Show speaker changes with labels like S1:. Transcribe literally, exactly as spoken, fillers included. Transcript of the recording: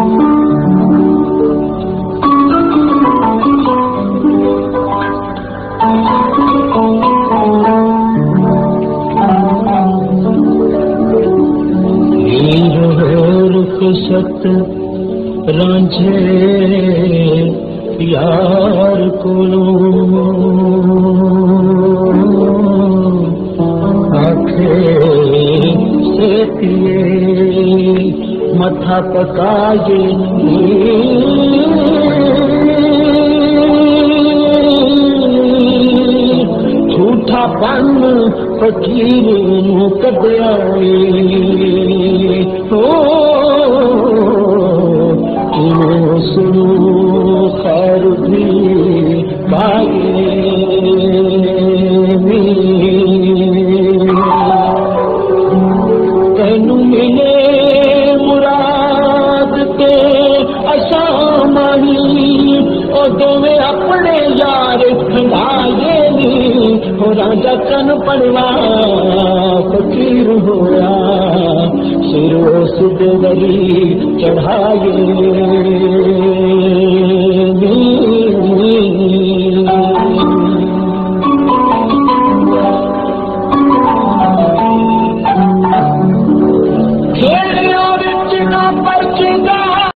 S1: सत रांझे यार कोलो आखे सेतिए मथा पकाए झूठा पन फकीर नूं कढिया ओ सुनो खैर भी पाए तेनू मिले मुराद ते अशा माही ओ दोवे अपने यार खंडाए नी हो राजा कन पड़वा फकीर होया सिरो सुद वरी चढ़ाए